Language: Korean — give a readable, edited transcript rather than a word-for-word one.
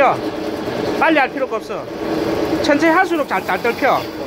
빨리 할 필요가 없어. 천천히 할수록 잘 덜 펴.